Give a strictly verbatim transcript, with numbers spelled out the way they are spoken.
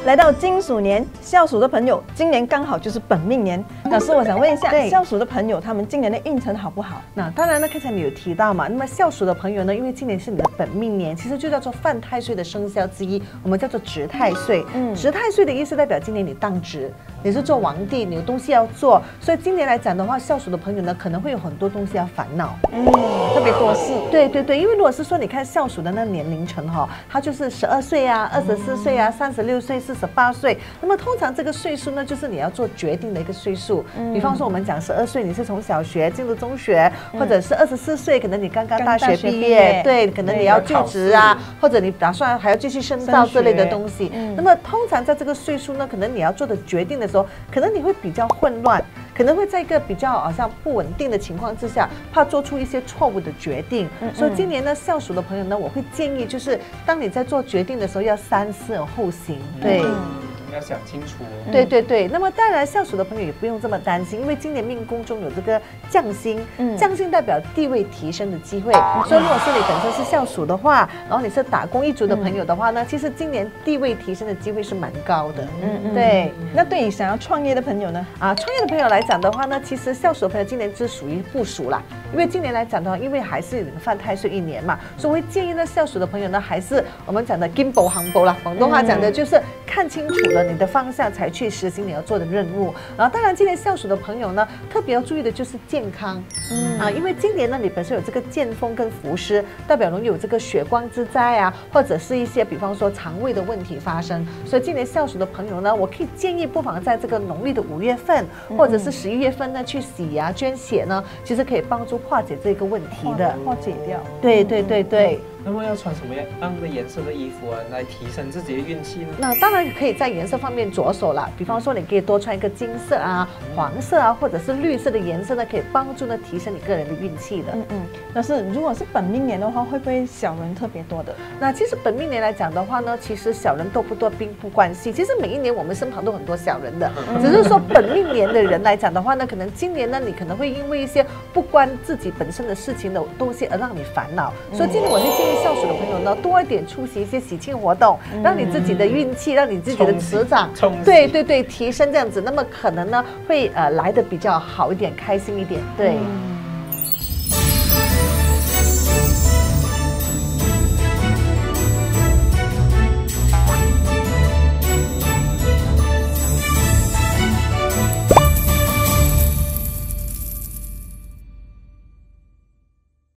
来到金鼠年，孝鼠的朋友，今年刚好就是本命年。老师，我想问一下，孝鼠的朋友，他们今年的运程好不好？ 那当然呢，刚才你有提到嘛，那么孝鼠的朋友呢，因为今年是你的本命年，其实就叫做犯太岁的生肖之一，我们叫做值太岁。嗯，值太岁的意思代表今年你当值，你是做皇帝，你有东西要做，所以今年来讲的话，孝鼠的朋友呢，可能会有很多东西要烦恼， 嗯，特别多事。 对对对，因为如果是说你看孝鼠的那年龄层哈，它就是十二岁啊、二十四岁啊、三十六岁、四十八岁，那么通常这个岁数呢，就是你要做决定的一个岁数。嗯，比方说我们讲十二岁，你是从小学进入中学，嗯、或者是二十四岁，可能你刚刚大学毕业，对，可能你要就职啊，或者你打算还要继续深造之类的东西。嗯，那么通常在这个岁数呢，可能你要做的决定的时候，可能你会比较混乱。可能会在一个比较好像不稳定的情况之下，怕做出一些错误的决定。嗯嗯，所以今年呢，孝鼠的朋友呢，我会建议就是，当你在做决定的时候，要三思而后行。对。嗯， 要想清楚哦。 对对对，那么当然孝鼠的朋友也不用这么担心，因为今年命宫中有这个将星，嗯，将星代表地位提升的机会。嗯，所以如果是你本身是孝鼠的话，然后你是打工一族的朋友的话呢，嗯，其实今年地位提升的机会是蛮高的。嗯嗯，对。 那对于想要创业的朋友呢？ 啊，创业的朋友来讲的话呢，其实孝鼠的朋友今年是属于部署啦，因为今年来讲的话，因为还是犯太岁一年嘛，所以我会建议呢，孝鼠的朋友呢，还是我们讲的金步行步啦，广东话讲的就是看清楚了你的方向，才去实行你要做的任务。然后，当然今年孝鼠的朋友呢，特别要注意的就是健康，嗯啊，因为今年呢，你本身有这个剑锋跟伏尸，代表容易有这个血光之灾啊，或者是一些比方说肠胃的问题发生。所以今年孝鼠的朋友呢，我可以建议不妨在这个农历的五月份，或者是十一月份呢，去洗牙捐血呢，其实可以帮助化解这个问题的， 化解掉。 对对对对。 那么要穿什么样的颜色的衣服啊，来提升自己的运气呢？ 那当然可以在颜色方面着手啦，比方说你可以多穿一个金色啊、黄色啊，或者是绿色的颜色呢，可以帮助呢提升你个人的运气的。 嗯嗯。但是如果是本命年的话，会不会小人特别多的？ 那其实本命年来讲的话呢，其实小人多不多并不关系。其实每一年我们身旁都很多小人的，只是说本命年的人来讲的话呢，可能今年呢你可能会因为一些不关自己本身的事情的东西而让你烦恼，所以今年我会建议孝鼠的朋友呢，多一点出席一些喜庆活动，让你自己的运气，让你自己的磁场，对对对，提升这样子，那么可能呢会呃来得比较好一点，开心一点，对。嗯